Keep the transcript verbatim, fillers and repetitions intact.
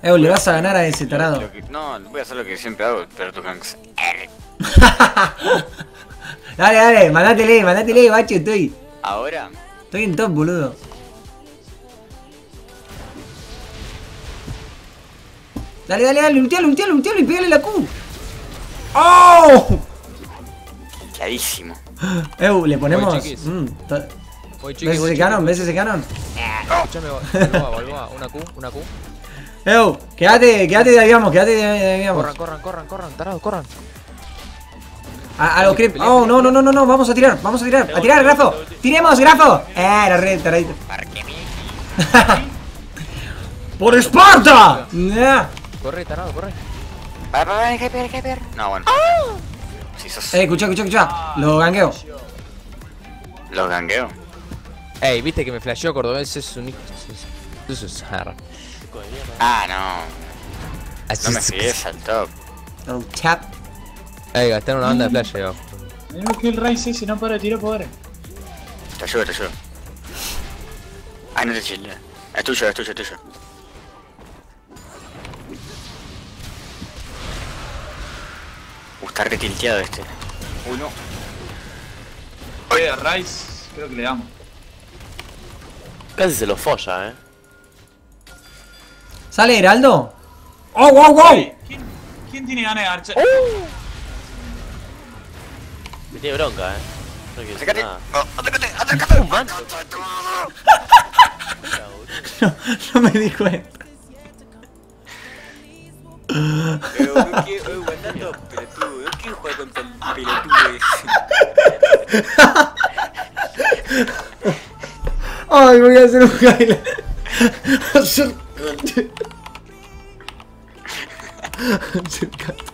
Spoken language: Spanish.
Eh, le vas a ganar a ese tarado. Lo que, no, voy a hacer lo que siempre hago, pero tus ganks. Dale, dale, mandátele, mandátele, bacho, estoy. Ahora. Estoy en top, boludo. Dale, dale, dale, ultealo, ultealo, ultealo y pégale la Q. ¡Oh! Clarísimo. Eh, le ponemos. Voy, chiquis. Mm, Voy, chiquis, ¿Ves voy, ese chiquis. canon? ¿Ves ese canon? Escuchame, Balboa, Balboa, una Q, una Q. Eh, quédate, quédate de aviamos, quédate de aviamos. Corran, corran, corran, corran, tarado, corran. A, a los creep. Oh, no, no, no, no, no, vamos a tirar, vamos a tirar. A tirar, Grafo. ¡Tiremos, Grafo! Eh, era re taradito. ¡Por Esparta! Nah. Corre, tarado, corre. Va, va, va, hay que pegar, hay que pegar. No, bueno. Si sos. Eh, escucha, escucha, escucha. Lo gangueo. Los gangueo. Ey, viste que me flasheó Cordobés, es un hijo. Eso es hard. Ah, no. No me sigues al top. Oh, tap. Ey, gastaron una banda de flash ahí abajo. Tenemos que el Rice ese no para de tirar poder. Te ayudo, te ayudo. Ay, no te chile. Es tuyo, es tuyo, es tuyo. Uh, está re tilteado este. Uno. Oye, a Rice, creo que le damos. Casi se lo folla, eh. ¿Sale Heraldo? ¡Oh, wow, wow! Oye, ¿quién, ¿quién tiene ganas de archer? Me tiene bronca, eh. No quiero decir Acércate. nada. Oh, acércate, acércate. Un manto. No, no me di cuenta. Pero no quiero, eh, guardando, pelotudo. No quiero jugar contra el pelotudo ese. Ay, voy a hacer un highlight. Acercate. Acercate.